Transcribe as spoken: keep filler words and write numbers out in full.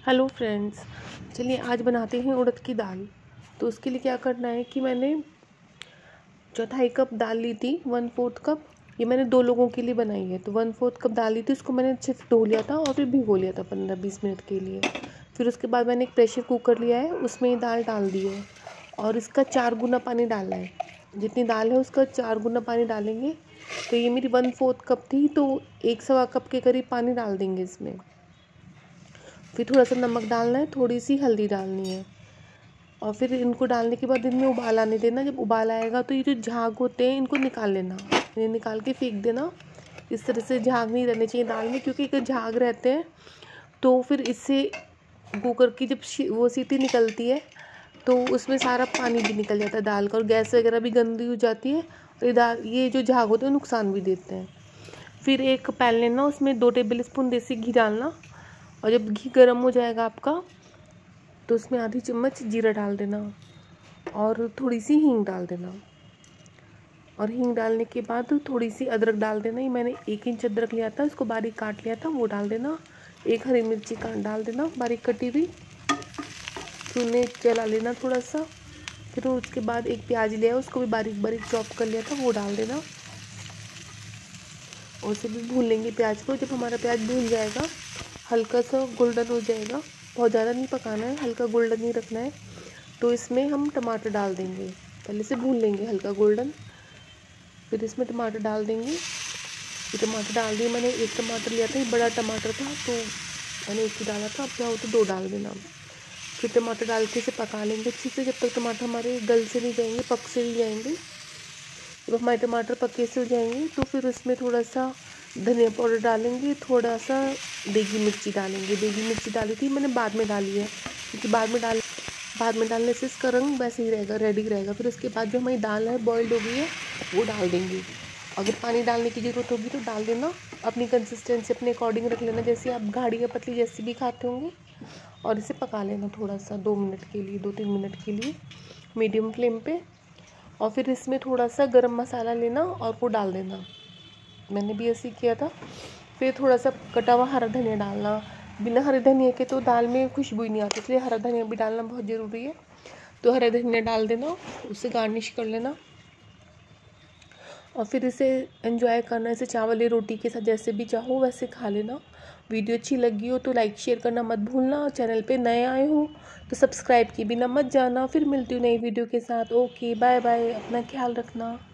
Hello friends, चलिए आज बनाते हैं उड़द की दाल। तो उसके लिए क्या करना है कि मैंने चौथाई कप दाल ली थी, वन फोर्थ कप। ये मैंने दो लोगों के लिए बनाई है, तो वन फोर्थ कप दाल ली थी। उसको मैंने अच्छे से धो लिया था और फिर भिगो लिया था पंद्रह बीस मिनट के लिए। फिर उसके बाद मैंने एक प्रेशर कुकर लिया है, उसमें ये दाल डाल दी है और इसका चार गुना पानी डालना है। जितनी दाल है उसका चार गुना पानी डालेंगे। तो ये मेरी वन फोर्थ कप थी, तो एक सवा कप के करीब पानी डाल देंगे इसमें। फिर थोड़ा सा नमक डालना है, थोड़ी सी हल्दी डालनी है और फिर इनको डालने के बाद इनमें उबाल आने देना। जब उबाल आएगा तो ये जो झाग होते हैं इनको निकाल लेना, इन्हें निकाल के फेंक देना। इस तरह से झाग नहीं रहने चाहिए दाल में, क्योंकि अगर झाग रहते हैं तो फिर इससे कुकर की जब वो सीटी निकलती है तो उसमें सारा पानी भी निकल जाता है दाल का, और गैस वगैरह भी गंदी हो जाती है। और ये दाल ये जो झाग होते हैं नुकसान भी देते हैं। फिर एक पैन लेना, उसमें दो टेबल स्पून देसी घी डालना और जब घी गर्म हो जाएगा आपका तो उसमें आधी चम्मच जीरा डाल देना और थोड़ी सी हींग डाल देना। और हींग डालने के बाद थोड़ी सी अदरक डाल देना। ये मैंने एक इंच अदरक लिया था, उसको बारीक काट लिया था, वो डाल देना। एक हरी मिर्ची काट डाल देना बारीक कटी हुई। फिर उन्हें चला लेना थोड़ा सा। फिर उसके बाद एक प्याज लिया, उसको भी बारीक बारीक चॉप कर लिया था, वो डाल देना और उसे भी भून लेंगे प्याज को। जब हमारा प्याज भून जाएगा, हल्का सा गोल्डन हो जाएगा, बहुत ज़्यादा नहीं पकाना है, हल्का गोल्डन ही रखना है, तो इसमें हम टमाटर डाल देंगे। पहले से भून लेंगे हल्का गोल्डन, फिर इसमें टमाटर डाल देंगे। ये टमाटर डाल दिए, मैंने एक टमाटर लिया था, ये बड़ा टमाटर था तो मैंने एक ही डाला था, अब चाहो तो दो डाल देना। फिर टमाटर डाल के इसे पका लेंगे अच्छे से, जब तक टमाटर हमारे गल से नहीं जाएंगे, पक से नहीं जाएंगे। जब हमारे टमाटर पके से हो जाएंगे तो फिर उसमें थोड़ा सा धनिया पाउडर डालेंगे, थोड़ा सा देगी मिर्ची डालेंगे। देगी मिर्ची डाली थी मैंने, बाद में डाली है, क्योंकि बाद में डाल बाद में डालने से इसका रंग वैसे ही रहेगा, रेडी रहेगा। फिर उसके बाद जो हमारी दाल है बॉइल्ड हो गई है वो डाल देंगे। अगर पानी डालने की ज़रूरत होगी तो डाल देना, अपनी कंसिस्टेंसी अपने अकॉर्डिंग रख लेना, जैसे आप गाढ़ी या पतली जैसी भी खाते होंगे। और इसे पका लेना थोड़ा सा, दो मिनट के लिए, दो तीन मिनट के लिए मीडियम फ्लेम पे। और फिर इसमें थोड़ा सा गरम मसाला लेना और वो डाल देना, मैंने भी ऐसे ही किया था। फिर थोड़ा सा कटा हुआ हरा धनिया डालना। बिना हरे धनिया के तो दाल में खुशबू ही नहीं आती, इसलिए हरा धनिया भी डालना बहुत ज़रूरी है। तो हरा धनिया डाल देना, उससे गार्निश कर लेना और फिर इसे एंजॉय करना। इसे चावल या रोटी के साथ जैसे भी चाहो वैसे खा लेना। वीडियो अच्छी लगी हो तो लाइक शेयर करना मत भूलना। चैनल पे नए आए हो तो सब्सक्राइब किए बिना मत जाना। फिर मिलती हूँ नई वीडियो के साथ। ओके, बाय बाय, अपना ख्याल रखना।